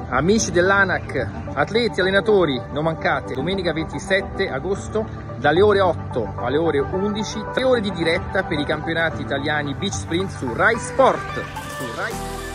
Amici dell'ANAC, atleti, allenatori, non mancate, domenica 27 agosto dalle ore 8 alle ore 11, 3 ore di diretta per i campionati italiani Beach Sprint su Rai Sport.